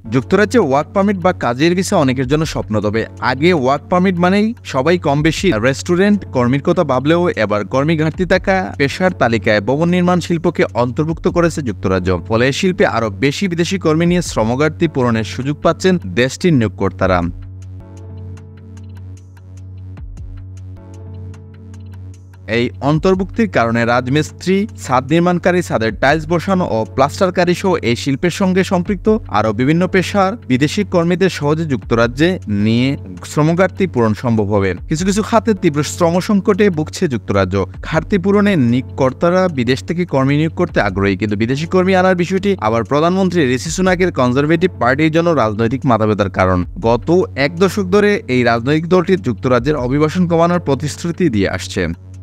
যুক্তরাজ্যে work permit বা কাজের ভিসা অনেকের জন্য স্বপ্ন। তবে আগে ওয়ার্ক পারমিট মানেই সবাই কম বেশি রেস্টুরেন্ট কর্মীর কথা ভাবলেও এবার কর্মী ঘাটতি থাকা পেশার তালিকায় ভবন নির্মাণ শিল্পকে অন্তর্ভুক্ত করেছে যুক্তরাজ্য। ফলে এই শিল্পে আরও বেশি বিদেশি কর্মী নিয়ে শ্রমঘাটতি পূরণের সুযোগ পাচ্ছেন দেশটির নিয়োগকর্তারা। এই অন্তর্ভুক্তির কারণে রাজমিস্ত্রি, ছাদ নির্মাণকারী, ছাদের টাইলস বসানো ও প্লাস্টারকারী সহ এই শিল্পের সঙ্গে সম্পৃক্ত আরও বিভিন্ন পেশার বিদেশি কর্মীদের সহজে যুক্তরাজ্যে নিয়ে শ্রমঘাটতি পূরণ সম্ভব হবে। কিছু কিছু খাতে তীব্র শ্রম সংকটে ভুগছে যুক্তরাজ্য। ঘাটতি পূরণে নিয়োগকর্তারা বিদেশ থেকে কর্মী নিয়োগ করতে আগ্রহী, কিন্তু বিদেশি কর্মী আনার বিষয়টি আবার প্রধানমন্ত্রী ঋষি সুনাকের কনজারভেটিভ পার্টির জন্য রাজনৈতিক মাথাব্যথার কারণ। গত এক দশক ধরে এই রাজনৈতিক দলটি যুক্তরাজ্যের অভিবাসন কমানোর প্রতিশ্রুতি দিয়ে আসছে।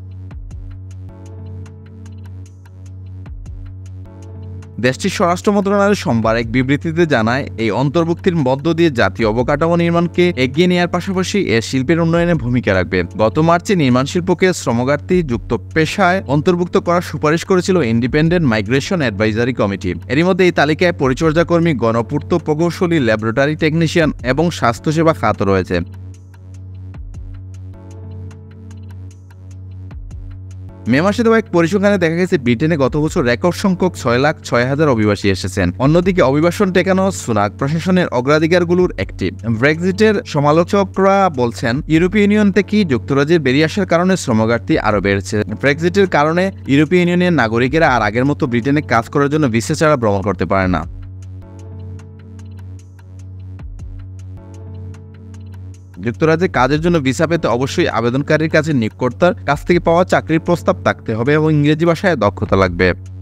দেশটির স্বরাষ্ট্র মন্ত্রণালয় সোমবার এক বিবৃতিতে জানায়, এই অন্তর্ভুক্তির মধ্য দিয়ে জাতীয় অবকাঠামো নির্মাণকে এগিয়ে নেওয়ার পাশাপাশি এর শিল্পের উন্নয়নে ভূমিকা রাখবে। গত মার্চে নির্মাণ শিল্পকে শ্রমঘাটতি যুক্ত পেশায় অন্তর্ভুক্ত করার সুপারিশ করেছিল ইন্ডিপেন্ডেন্ট মাইগ্রেশন অ্যাডভাইজারি কমিটি। এরই মধ্যে এই তালিকায় পরিচর্যা কর্মী, গণপূর্ত প্রকৌশলী, ল্যাবরেটরি টেকনিশিয়ান এবং স্বাস্থ্যসেবা খাত রয়েছে। মে মাসে দেওয়া এক পরিসংখ্যানে দেখা গেছে ব্রিটেনে গত বছর রেকর্ড সংখ্যক 6,06,000 অভিবাসী এসেছেন। অন্যদিকে অভিবাসন ঠেকানো সুনাক প্রশাসনের অগ্রাধিকারগুলোর একটি। ব্রেক্সিটের সমালোচকরা বলছেন, ইউরোপীয় ইউনিয়ন থেকে যুক্তরাজ্যের বেরিয়ে আসার কারণে শ্রমঘাটতি আরও বেড়েছে। ব্রেক্সিটের কারণে ইউরোপীয় ইউনিয়নের নাগরিকেরা আর আগের মতো ব্রিটেনে কাজ করার জন্য ভিসা ছাড়া ভ্রমণ করতে পারে না। যুক্তরাজ্যে কাজের জন্য ভিসা পেতে অবশ্যই আবেদনকারীর কাছে নিয়োগকর্তার কাছ থেকে পাওয়া চাকরির প্রস্তাব থাকতে হবে এবং ইংরেজি ভাষায় দক্ষতা লাগবে।